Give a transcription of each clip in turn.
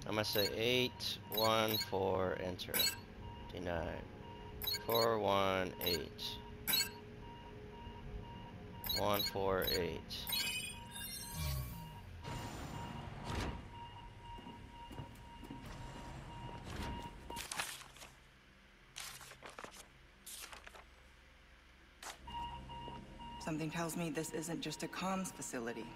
I'm gonna say 814, enter. 418 148. Something tells me this isn't just a comms facility.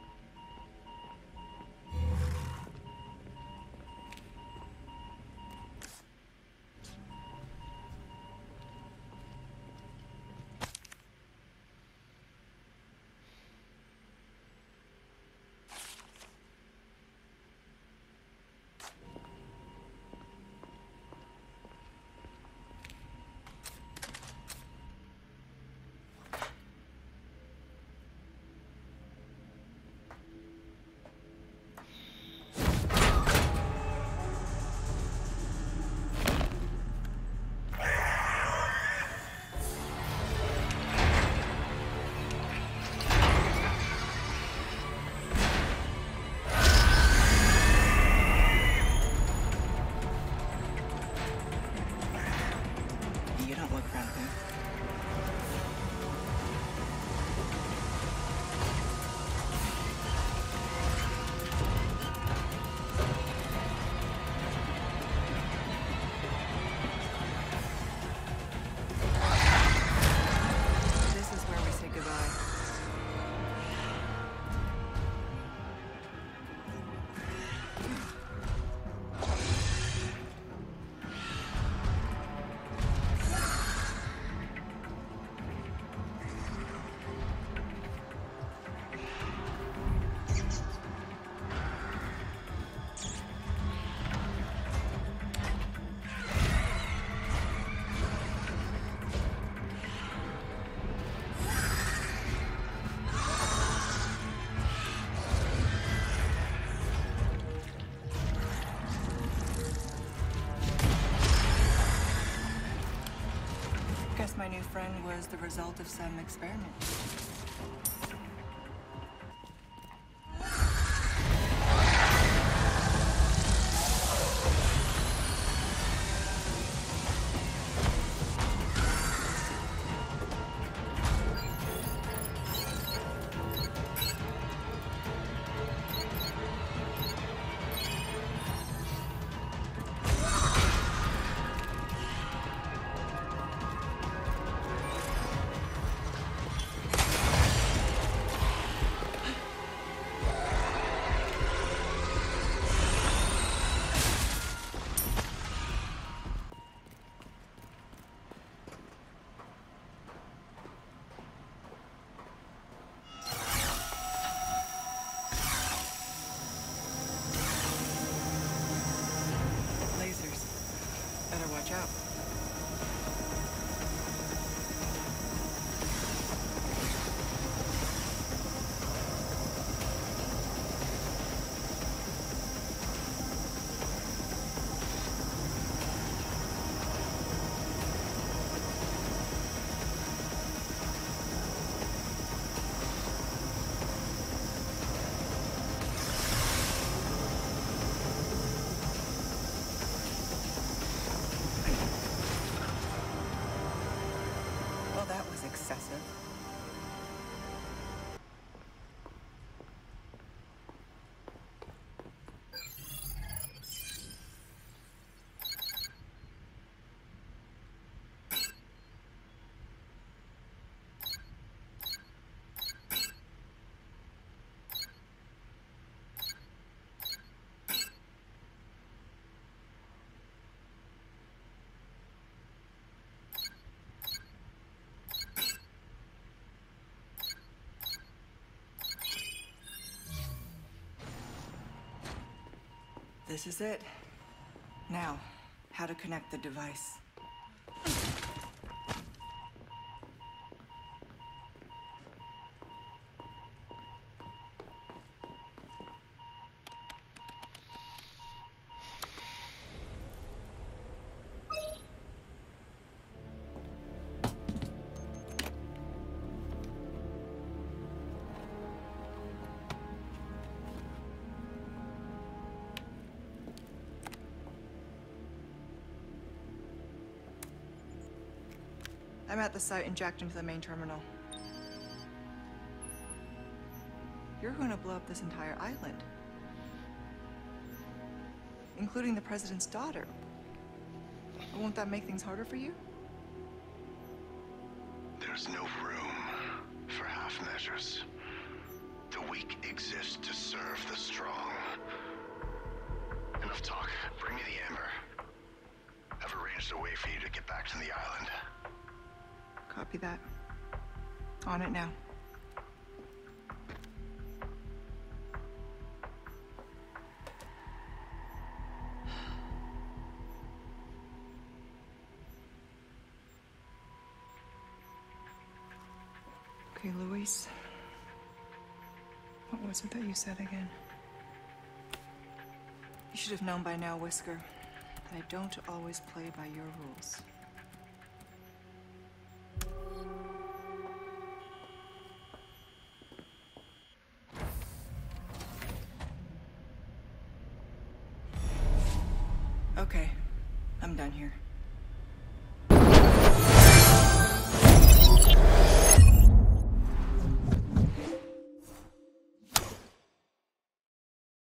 You don't look friendly. This is where we say goodbye. Guess my new friend was the result of some experiment. Lasers. Better watch out. Well, that was excessive. This is it. Now, how to connect the device. I'm at the site and jacked into the main terminal. You're gonna blow up this entire island. Including the president's daughter. Won't that make things harder for you? There's no room for half measures. The weak exist to serve the strong. Enough talk. Bring me the amber. I've arranged a way for you to get back to the island. Copy that. On it now. Okay, Luis. What was it that you said again? You should have known by now, Whisker, that I don't always play by your rules. Okay, I'm done here.